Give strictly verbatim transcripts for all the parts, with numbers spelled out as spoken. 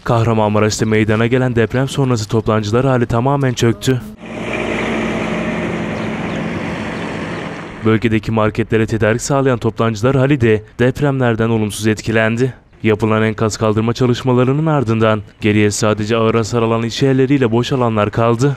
Kahramanmaraş'ta meydana gelen deprem sonrası toptancılar hali tamamen çöktü. Bölgedeki marketlere tedarik sağlayan toptancılar hali de depremlerden olumsuz etkilendi. Yapılan enkaz kaldırma çalışmalarının ardından geriye sadece ağır hasar alan iş yerleriyle boş alanlar kaldı.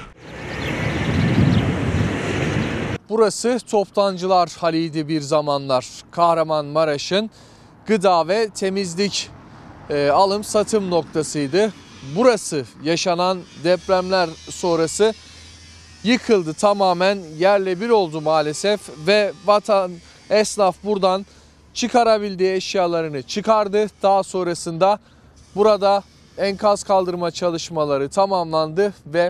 Burası toptancılar haliydi bir zamanlar. Kahramanmaraş'ın gıda ve temizlik e, alım satım noktasıydı. Burası yaşanan depremler sonrası yıkıldı, tamamen yerle bir oldu maalesef ve vatan esnaf buradan çıkarabildiği eşyalarını çıkardı. Daha sonrasında burada enkaz kaldırma çalışmaları tamamlandı ve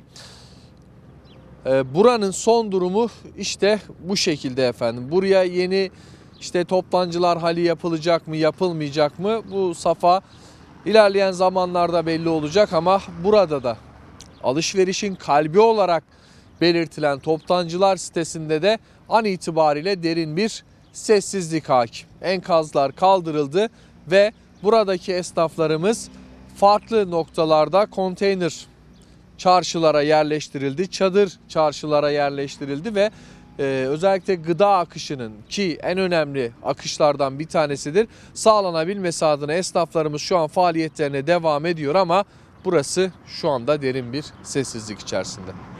e, buranın son durumu işte bu şekilde efendim. Buraya yeni işte toptancılar hali yapılacak mı, yapılmayacak mı? Bu safa ilerleyen zamanlarda belli olacak ama burada da alışverişin kalbi olarak belirtilen toptancılar sitesinde de an itibariyle derin bir sessizlik hakim. Enkazlar kaldırıldı ve buradaki esnaflarımız farklı noktalarda konteyner çarşılara yerleştirildi, çadır çarşılara yerleştirildi ve e, özellikle gıda akışının, ki en önemli akışlardan bir tanesidir, sağlanabilmesi adına esnaflarımız şu an faaliyetlerine devam ediyor ama burası şu anda derin bir sessizlik içerisinde.